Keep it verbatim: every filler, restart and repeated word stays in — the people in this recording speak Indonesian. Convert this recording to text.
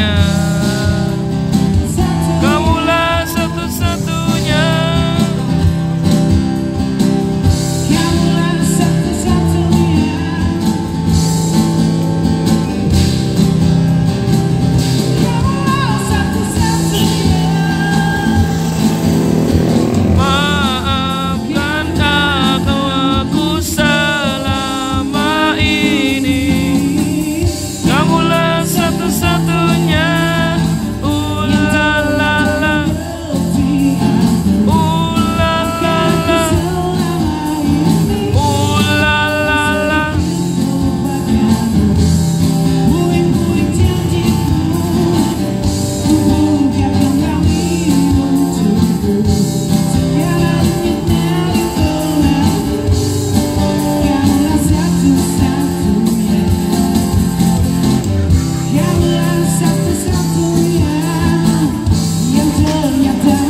satu-satunya. Kamulah satu-satunya. Kamulah satu-satunya. Kamulah satu-satunya. Maafkan aku, aku selama ini. Kamulah satu-satunya. Uh la la la. Uh la la la. Uh la la la. Puing-puing janjiku, bukan kembali untukku. Segalanya dari pelaku. Kamulah satu-satunya. Kamulah satu-satunya yang ternyata